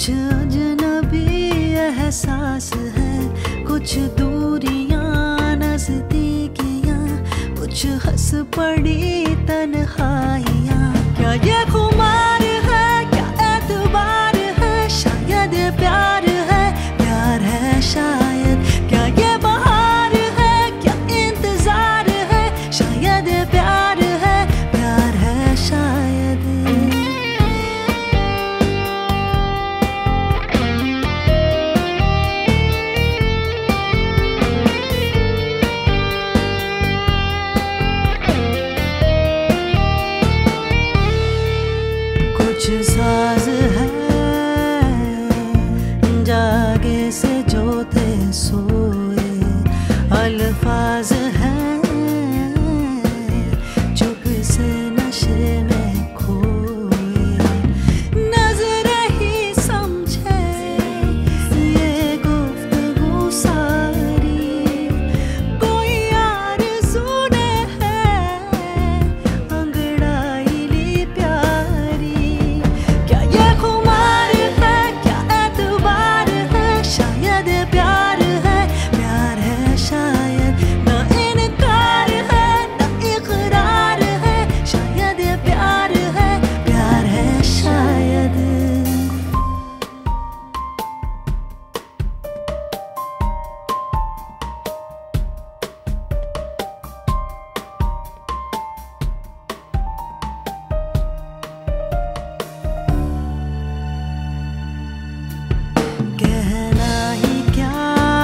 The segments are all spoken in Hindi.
अजनबी एहसास है, कुछ दूरियां नजदीकियां, कुछ हंस पड़ी तन्हाइयां। क्या ये खुमार है, क्या एतबार है, शायद प्यार है, प्यार है शायद। क्या ये बहार है, क्या इंतजार है, शायद प्यार है, प्यार है शायद। कुछ साज है जागे से जो थे सोए, अल्फाज हैं चुप से नशे में खोए। नजरें ही समझे ये गुफ्तगू सारी, कोई आरज़ू ने है अंगड़ाई ली प्यारी। क्या ये खुमार है, क्या एतबार है, शायद प्यार है, प्यार है शायद। ना इनकार है ना इकरार है, शायद प्यार है शायद। कहना ही क्या,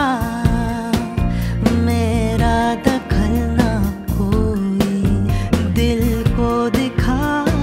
मेरा दखल ना कोई, दिल को दिखा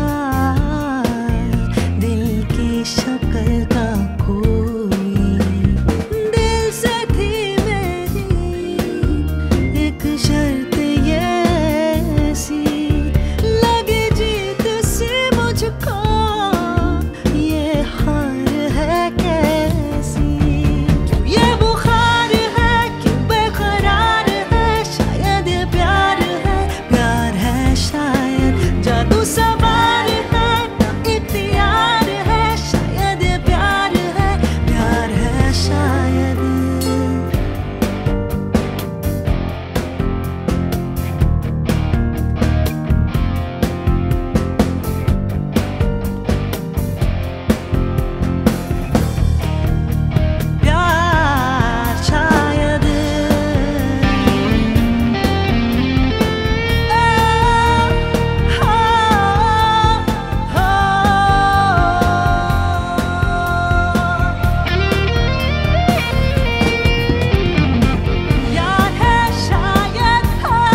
दिल की शक्ल का कोई। दिल से थी मेरी एक शर्त ये सी, लगी जीत सी मुझको, ये हार है कैसी। क्यों ये बुखार है, क्यों बेकरार है, शायद प्यार है शायद। जादू सवार है ना इख्तियार है, शायद प्यार है शायद। प्यार शायद। प्यार है शायद।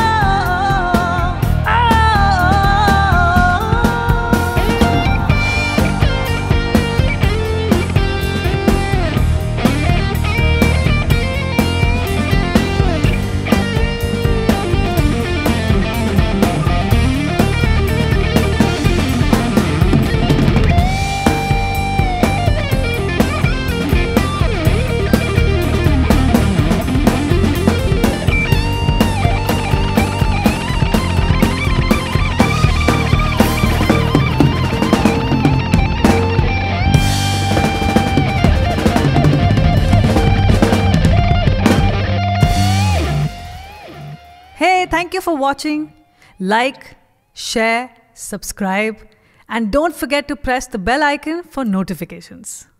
Hey, thank you for watching. Like, share, subscribe, and don't forget to press the bell icon for notifications.